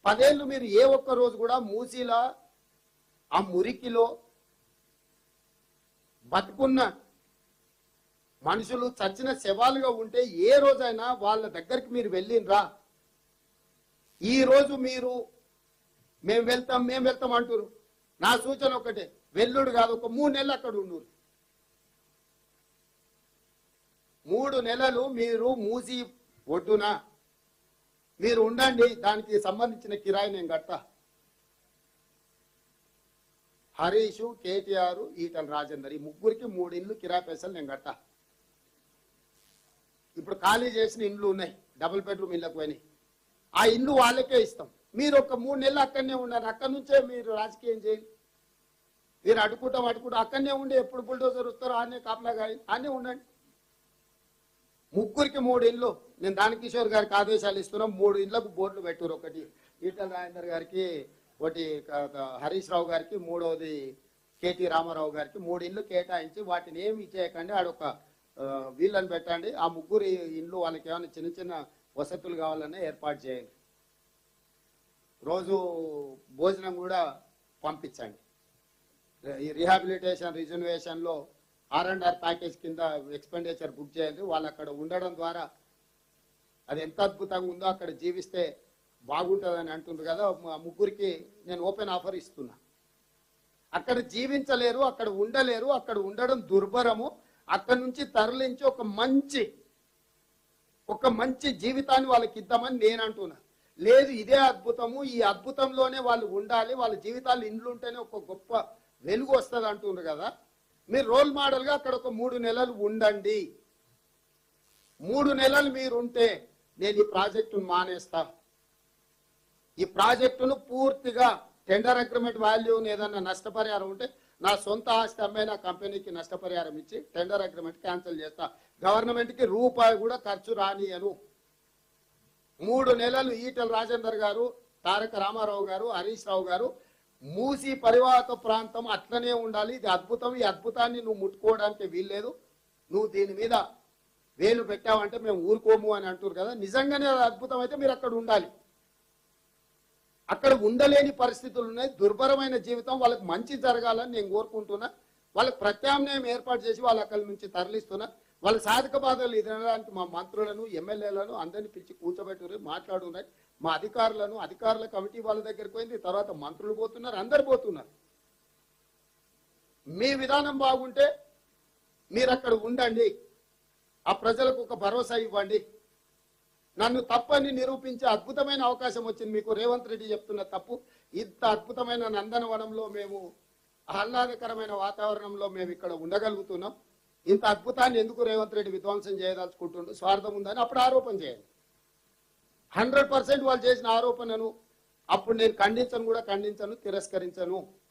10 ఏళ్ళు మీరు ఏ ఒక్క రోజు కూడా మూసీలా ఆ మురికిలో బతుకున్న మనుషులు చచ్చిన శవాలుగా ఉంటే ఏ రోజైనా వాళ్ళ దగ్గరికి మీరు వెళ్ళినరా? ఈ రోజు మీరు మేము వెళ్తాం అంటారు. నా సూచన ఒకటే, వెల్లుడు కాదు, ఒక 3 నెలలు అక్కడ ఉండు. 3 నెలలు మీరు మూసి ఒడ్డున మీరు ఉండండి. దానికి సంబంధించిన కిరాయి నేను కడతా. హరీష్, కేటీఆర్, ఈటల రాజేందర్ ఈ ముగ్గురికి 3 ఇండ్లు కిరాయి పైసలు నేను కడతా. ఇప్పుడు ఖాళీ చేసిన ఇండ్లు ఉన్నాయి, డబుల్ బెడ్రూమ్ ఇళ్ళకు పోయినాయి. ఆ ఇండ్లు వాళ్ళకే ఇస్తాం. మీరు ఒక 3 నెలలు అక్కడనే ఉన్నారు. అక్కడి నుంచే మీరు రాజకీయం చేయండి. మీరు అడుకుంటాం అక్కడనే ఉండి ఎప్పుడు బుల్డోజర్ వస్తారో ఆనే కాపలాగా ఆనే ఉండండి. ముగ్గురికి 3 ఇండ్లు నేను దానకిషోర్ గారికి ఆదేశాలు ఇస్తున్నాం. 3 ఇండ్లకు బోర్డులు పెట్టారు. ఒకటి ఈటల రాజేందర్ గారికి, ఒకటి హరీష్ రావు గారికి, 3వది కేటీ రామారావు గారికి 3 ఇండ్లు కేటాయించి వాటిని ఏమి చేయకండి. ఆడొక వీళ్ళని పెట్టండి. ఆ ముగ్గురు ఇండ్లు వాళ్ళకి ఏమైనా చిన్న చిన్న వసతులు కావాలనే ఏర్పాటు చేయండి. రోజు భోజనం కూడా పంపించండి. ఈ రీహాబిలిటేషన్ రిజర్వేషన్లో R&R ప్యాకేజ్ కింద ఎక్స్పెండిచర్ బుక్ చేయండి. వాళ్ళు అక్కడ ఉండడం ద్వారా అది ఎంత అద్భుతంగా ఉందో, అక్కడ జీవిస్తే బాగుంటుందని అంటుంది కదా. ముగ్గురికి నేను ఓపెన్ ఆఫర్ ఇస్తున్నా. అక్కడ జీవించలేరు, అక్కడ ఉండలేరు, అక్కడ ఉండడం దుర్భరము. అక్కడ నుంచి తరలించి ఒక మంచి జీవితాన్ని వాళ్ళకి ఇద్దామని నేను అంటున్నా. లేదు, ఇదే అద్భుతము, ఈ అద్భుతంలోనే వాళ్ళు ఉండాలి, వాళ్ళ జీవితాలు ఇండ్లు ఉంటేనే ఒక గొప్ప వెలుగు వస్తుంది అంటున్నారు కదా. మీరు రోల్ మోడల్గా అక్కడ ఒక 3 నెలలు ఉండండి. 3 నెలలు మీరు ఉంటే నేను ఈ ప్రాజెక్టును మానేస్తా. ఈ ప్రాజెక్టును పూర్తిగా టెండర్ అగ్రిమెంట్ వాల్యూని ఏదన్నా నష్టపరిహారం ఉంటే నా సొంత ఆస్తి అమ్మే నా కంపెనీకి నష్టపరిహారం ఇచ్చి టెండర్ అగ్రిమెంట్ క్యాన్సిల్ చేస్తా. గవర్నమెంట్కి రూపాయి కూడా ఖర్చు రానియను. 3 నెలలు ఈటల రాజేందర్ గారు, తారక రామారావు గారు, హరీష్ రావు గారు, మూసి పరివాహక ప్రాంతం అట్లనే ఉండాలి. ఇది అద్భుతం. ఈ అద్భుతాన్ని నువ్వు ముట్టుకోవడానికి వీల్లేదు. నువ్వు దీని మీద వేలు పెట్టావంటే మేము ఊరుకోము అని అంటారు కదా. నిజంగానే అద్భుతం అయితే మీరు అక్కడ ఉండాలి. అక్కడ ఉండలేని పరిస్థితులు ఉన్నాయి. దుర్భరమైన జీవితం. వాళ్ళకి మంచి జరగాలని నేను కోరుకుంటున్నా. వాళ్ళకి ప్రత్యామ్నాయం ఏర్పాటు చేసి వాళ్ళు అక్కడి నుంచి తరలిస్తున్నా. వాళ్ళ సాధక బాధలు ఎదురడానికి మా మంత్రులను, ఎమ్మెల్యేలను అందరినీ పిలిచి కూర్చోబెట్టుకుని మాట్లాడున్నాయి. మా అధికారుల కమిటీ వాళ్ళ దగ్గరికి పోయింది. తర్వాత మంత్రులు పోతున్నారు, అందరు పోతున్నారు. మీ విధానం బాగుంటే మీరు అక్కడ ఉండండి. ఆ ప్రజలకు ఒక భరోసా ఇవ్వండి. నన్ను తప్పని నిరూపించే అద్భుతమైన అవకాశం వచ్చింది మీకు. రేవంత్ రెడ్డి చెప్తున్న తప్పు. ఇంత అద్భుతమైన నందనవనంలో మేము, ఆహ్లాదకరమైన వాతావరణంలో మేము ఇక్కడ ఉండగలుగుతున్నాం. ఇంత అద్భుతాన్ని ఎందుకు రేవంత్ రెడ్డి విధ్వంసం చేయదలుచుకుంటుండు? స్వార్థం ఉందని అప్పుడు ఆరోపణ చేయండి. 100% వాళ్ళు చేసిన ఆరోపణను అప్పుడు నేను ఖండించను, తిరస్కరించను.